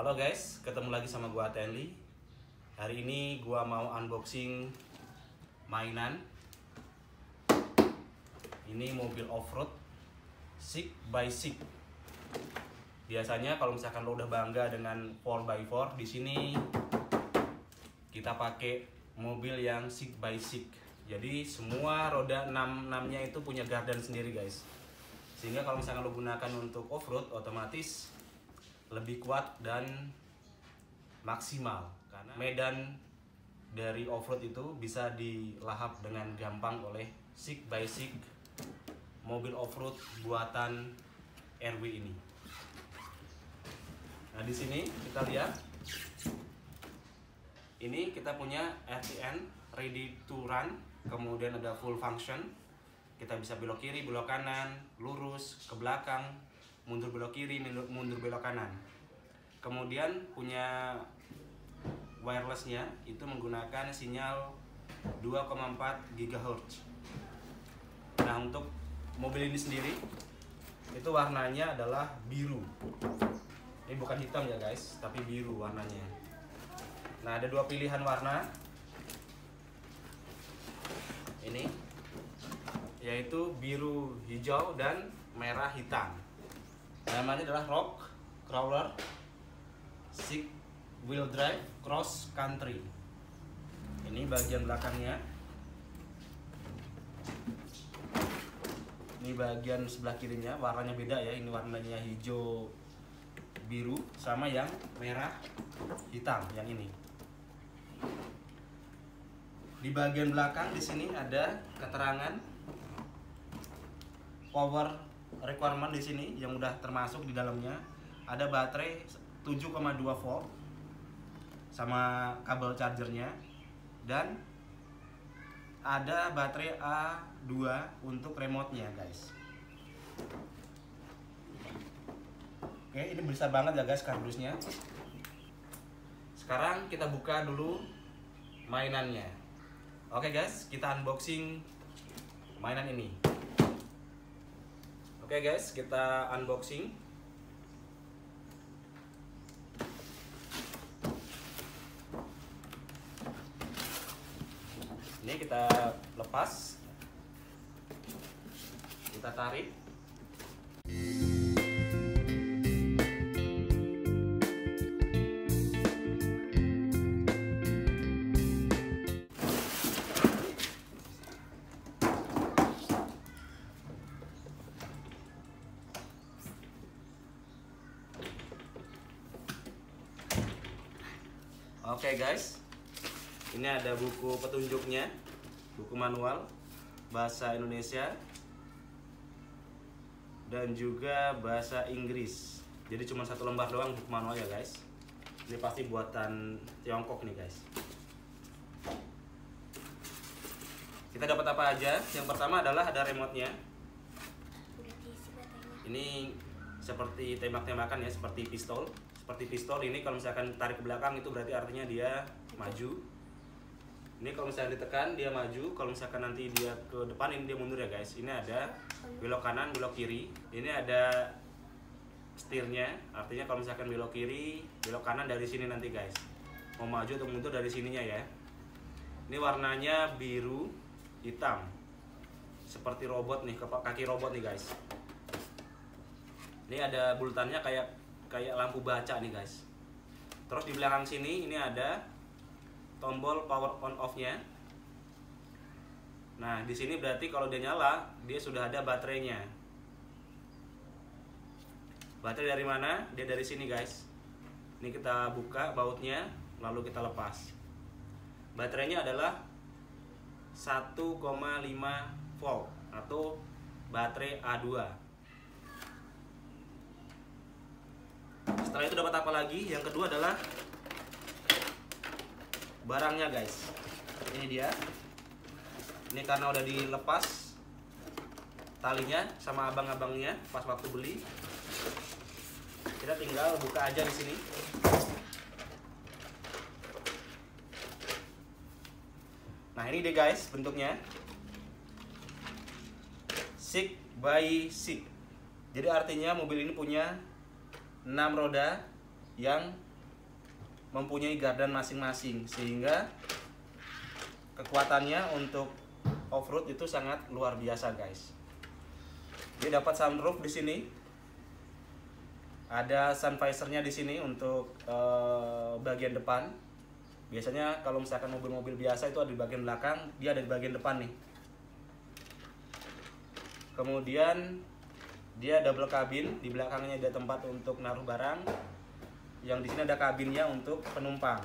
Halo guys, ketemu lagi sama gua Tenli. Hari ini gua mau unboxing mainan. Ini mobil off-road Sick by Sick. Biasanya kalau misalkan lo udah bangga dengan 4x4, di sini kita pakai mobil yang Sick by Sick. Jadi semua roda 6-nya itu punya gardan sendiri guys. Sehingga kalau misalkan lo gunakan untuk off-road, otomatis lebih kuat dan maksimal, karena medan dari off-road itu bisa dilahap dengan gampang oleh Sick by Sick mobil off-road buatan RW ini. Nah, di sini kita lihat ini kita punya RTN, ready to run, kemudian ada full function. Kita bisa belok kiri, belok kanan, lurus, ke belakang, mundur belok kiri, mundur belok kanan. Kemudian punya wirelessnya itu menggunakan sinyal 2,4 GHz. Nah, untuk mobil ini sendiri itu warnanya adalah biru. Ini bukan hitam ya guys, tapi biru warnanya. Nah, ada dua pilihan warna ini, yaitu biru hijau dan merah hitam. Namanya adalah Rock Crawler Sick Wheel Drive Cross Country. Ini bagian belakangnya. Ini bagian sebelah kirinya, warnanya beda ya. Ini warnanya hijau biru sama yang merah hitam yang ini. Di bagian belakang di sini ada keterangan power requirement di sini yang udah termasuk di dalamnya. Ada baterai 7,2 volt sama kabel chargernya, dan ada baterai A2 untuk remote-nya guys. Oke, ini bisa banget ya guys kardusnya. Sekarang kita buka dulu mainannya. Oke guys, kita unboxing mainan ini. Oke guys, kita unboxing. Ini kita lepas, kita tarik. Oke guys, ini ada buku petunjuknya, buku manual bahasa Indonesia dan juga bahasa Inggris. Jadi cuma satu lembar doang buku manual ya guys. Ini pasti buatan Tiongkok nih guys. Kita dapat apa aja? Yang pertama adalah ada remote-nya. Ini seperti tembak-tembakan ya, seperti pistol. Seperti pistol ini kalau misalkan tarik ke belakang itu berarti artinya dia maju. Ini kalau misalkan ditekan dia maju, kalau misalkan nanti dia ke depan ini dia mundur ya guys. Ini ada belok kanan, belok kiri. Ini ada setirnya, artinya kalau misalkan belok kiri, belok kanan dari sini nanti guys. Mau maju atau mundur dari sininya ya. Ini warnanya biru hitam. Seperti robot nih, kaki robot nih guys. Ini ada bulutannya kayak lampu baca nih guys. Terus di belakang sini ini ada tombol power on off-nya. Nah, di sini berarti kalau dia nyala, dia sudah ada baterainya. Baterai dari mana? Dia dari sini guys. Ini kita buka bautnya, lalu kita lepas. Baterainya adalah 1,5 volt atau baterai A2. Setelah itu dapat apa lagi? Yang kedua adalah barangnya guys. Ini dia. Ini karena udah dilepas talinya sama abang-abangnya pas waktu beli. Kita tinggal buka aja di sini. Nah, ini deh guys bentuknya. Sick by Sick. Jadi artinya mobil ini punya 6 roda yang mempunyai gardan masing-masing, sehingga kekuatannya untuk off-road itu sangat luar biasa guys. Dia dapat sunroof di sini, ada sun visornya di sini untuk bagian depan. Biasanya kalau misalkan mobil-mobil biasa itu ada di bagian belakang, dia ada di bagian depan nih. Kemudian dia double kabin, di belakangnya ada tempat untuk naruh barang. Yang di sini ada kabinnya untuk penumpang.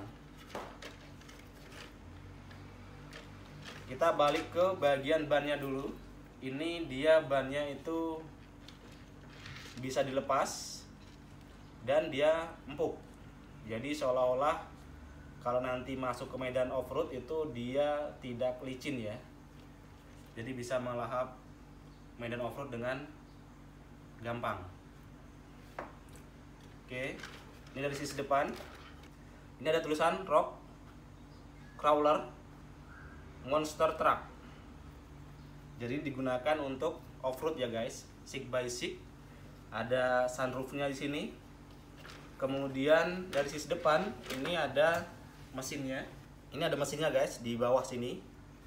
Kita balik ke bagian bannya dulu. Ini dia bannya itu bisa dilepas dan dia empuk. Jadi seolah-olah kalau nanti masuk ke medan off-road itu dia tidak licin ya. Jadi bisa melahap medan off-road dengan gampang. Oke, ini dari sisi depan. Ini ada tulisan Rock Crawler Monster Truck. Jadi digunakan untuk off-road ya guys, 6x6. Ada sunroofnya di sini. Kemudian dari sisi depan ini ada mesinnya. Ini ada mesinnya guys di bawah sini.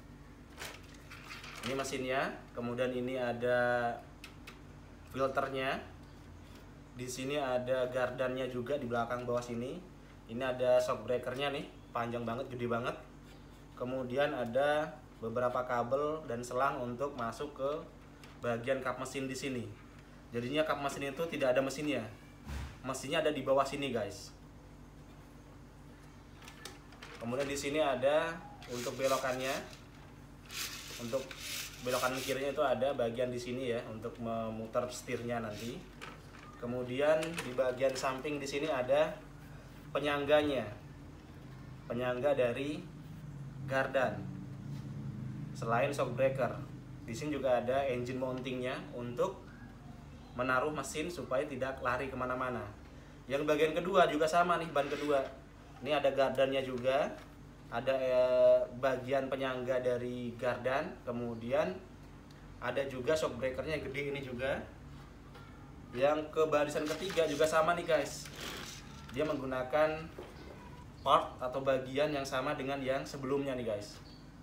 Ini mesinnya. Kemudian ini ada filternya. Di sini ada gardannya juga di belakang bawah sini. Ini ada shock breakernya nih, panjang banget, gede banget. Kemudian ada beberapa kabel dan selang untuk masuk ke bagian kap mesin di sini. Jadinya kap mesin itu tidak ada mesinnya. Mesinnya ada di bawah sini guys. Kemudian di sini ada untuk belokannya. Untuk belokan kirinya itu ada bagian di sini ya untuk memutar setirnya nanti. Kemudian di bagian samping di sini ada penyangganya. Penyangga dari gardan. Selain shock breaker, di sini juga ada engine mountingnya untuk menaruh mesin supaya tidak lari kemana-mana. Yang bagian kedua juga sama nih, ban kedua. Ini ada gardannya juga, ada bagian penyangga dari gardan, kemudian ada juga shock breakernya yang gede ini juga. Yang ke barisan ketiga juga sama nih guys. Dia menggunakan part atau bagian yang sama dengan yang sebelumnya nih guys.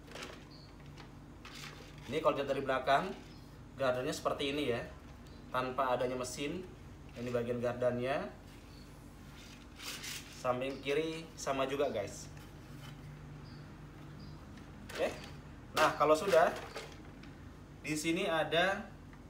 Ini kalau dilihat dari belakang, gardannya seperti ini ya, tanpa adanya mesin. Ini bagian gardannya. Samping kiri sama juga guys. Oke. Nah kalau sudah, di sini ada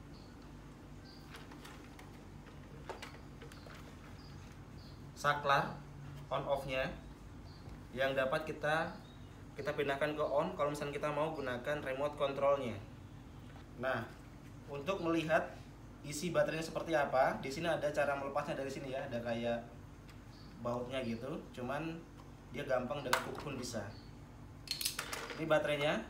saklar on off-nya yang dapat kita pindahkan ke on kalau misalnya kita mau gunakan remote controlnya. Nah, untuk melihat isi baterainya seperti apa, di sini ada cara melepasnya dari sini ya, ada kayak bautnya gitu, cuman dia gampang dengan kuku pun bisa. Ini baterainya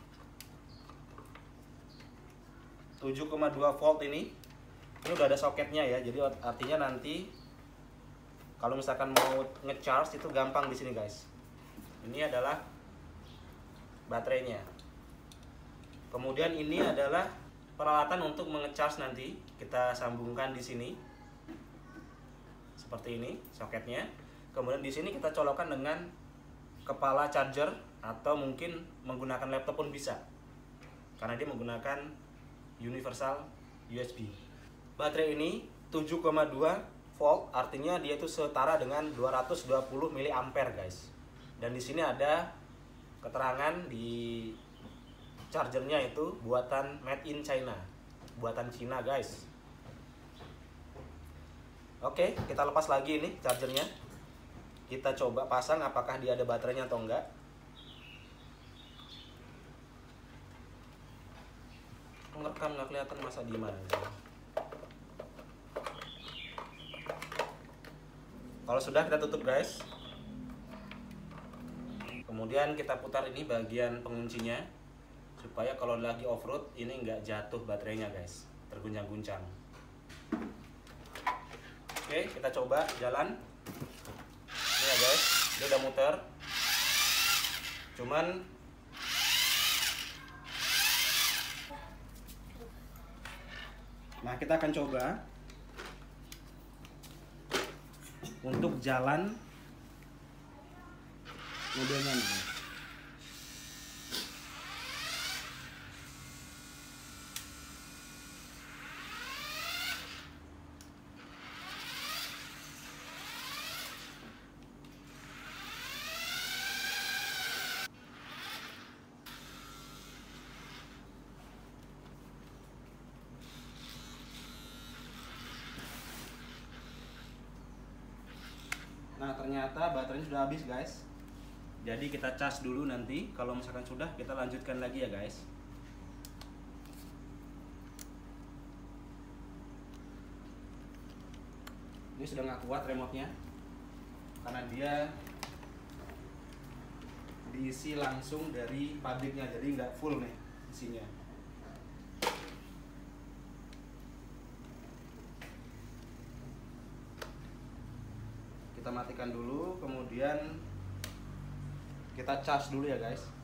7,2 volt ini udah ada soketnya ya, jadi artinya nanti kalau misalkan mau ngecharge itu gampang di sini guys. Ini adalah baterainya. Kemudian ini adalah peralatan untuk mengecharge nanti. Kita sambungkan di sini. Seperti ini soketnya. Kemudian di sini kita colokkan dengan kepala charger atau mungkin menggunakan laptop pun bisa. Karena dia menggunakan universal USB. Baterai ini 7,2 volt, artinya dia itu setara dengan 220 mAh guys. Dan di sini ada keterangan di chargernya itu buatan made in China, buatan Cina guys. Oke, kita lepas lagi ini chargernya. Kita coba pasang apakah dia ada baterainya atau enggak. Ngerekam nggak kelihatan, masa diem aja. Kalau sudah kita tutup guys. Kemudian kita putar ini bagian penguncinya supaya kalau lagi off-road ini nggak jatuh baterainya guys, terguncang-guncang. Oke, kita coba jalan. Ini ya guys, dia udah muter. Cuman nah kita akan coba untuk jalan modelnya nih. Nah, ternyata baterainya sudah habis, guys. Jadi kita cas dulu, nanti kalau misalkan sudah, kita lanjutkan lagi ya, guys. Ini sudah nggak kuat remote-nya karena dia diisi langsung dari pabriknya, jadi nggak full nih isinya. Kita matikan dulu, kemudian kita cas dulu ya, guys.